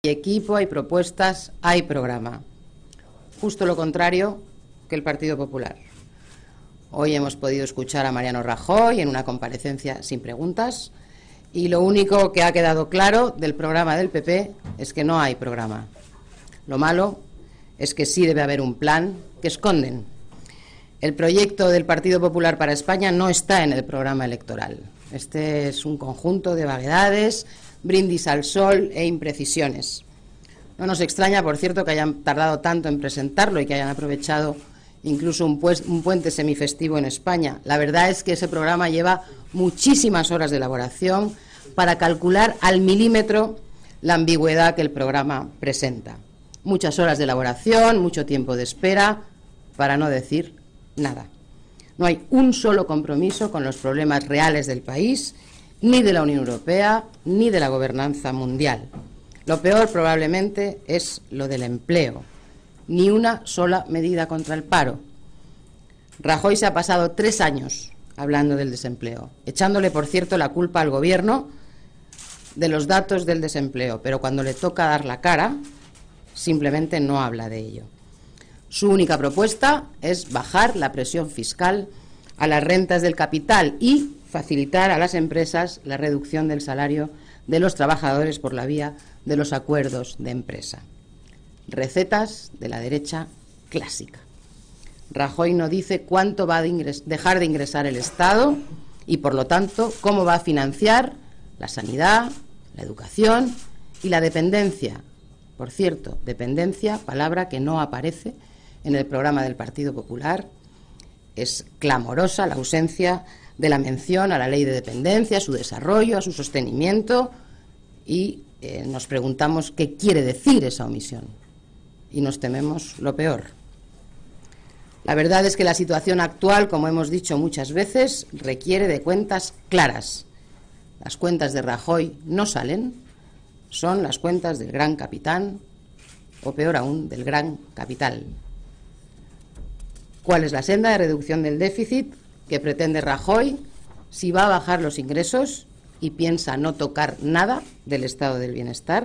Hay equipo, hay propuestas, hay programa. Justo lo contrario que el Partido Popular. Hoy hemos podido escuchar a Mariano Rajoy en una comparecencia sin preguntas y lo único que ha quedado claro del programa del PP es que no hay programa. Lo malo es que sí debe haber un plan que esconden. El proyecto del Partido Popular para España no está en el programa electoral. Este es un conjunto de vaguedades, brindis al sol e imprecisiones. No nos extraña, por cierto, que hayan tardado tanto en presentarlo y que hayan aprovechado incluso un puente semifestivo en España. La verdad es que ese programa lleva muchísimas horas de elaboración para calcular al milímetro la ambigüedad que el programa presenta. Muchas horas de elaboración, mucho tiempo de espera, para no decir nada. No hay un solo compromiso con los problemas reales del país, ni de la Unión Europea, ni de la gobernanza mundial. Lo peor probablemente es lo del empleo. Ni una sola medida contra el paro. Rajoy se ha pasado 3 años hablando del desempleo, echándole, por cierto, la culpa al Gobierno de los datos del desempleo, pero cuando le toca dar la cara, simplemente no habla de ello. Su única propuesta es bajar la presión fiscal a las rentas del capital y facilitar a las empresas la reducción del salario de los trabajadores por la vía de los acuerdos de empresa. Recetas de la derecha clásica. Rajoy no dice cuánto va a dejar de ingresar el Estado y, por lo tanto, cómo va a financiar la sanidad, la educación y la dependencia. Por cierto, dependencia, palabra que no aparece en el programa del Partido Popular. Es clamorosa la ausencia de la mención a la ley de dependencia, a su desarrollo, a su sostenimiento y nos preguntamos qué quiere decir esa omisión y nos tememos lo peor. La verdad es que la situación actual, como hemos dicho muchas veces, requiere de cuentas claras. Las cuentas de Rajoy no salen, son las cuentas del gran capitán o, peor aún, del gran capital. ¿Cuál es la senda de reducción del déficit que pretende Rajoy si va a bajar los ingresos y piensa no tocar nada del estado del bienestar?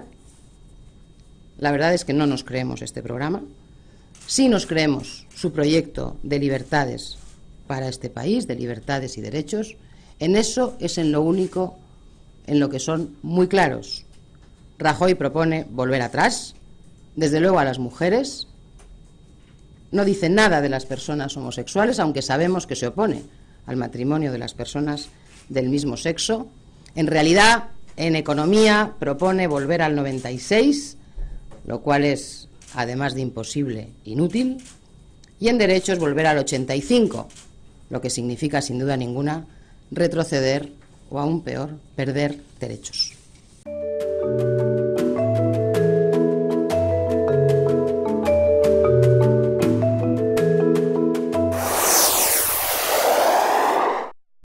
La verdad es que no nos creemos este programa. Sí nos creemos su proyecto de libertades para este país, de libertades y derechos. En eso es en lo único en lo que son muy claros. Rajoy propone volver atrás, desde luego a las mujeres. No dice nada de las personas homosexuales, aunque sabemos que se opone al matrimonio de las personas del mismo sexo. En realidad, en economía propone volver al 96, lo cual es, además de imposible, inútil. Y en derechos volver al 85, lo que significa, sin duda ninguna, retroceder o, aún peor, perder derechos.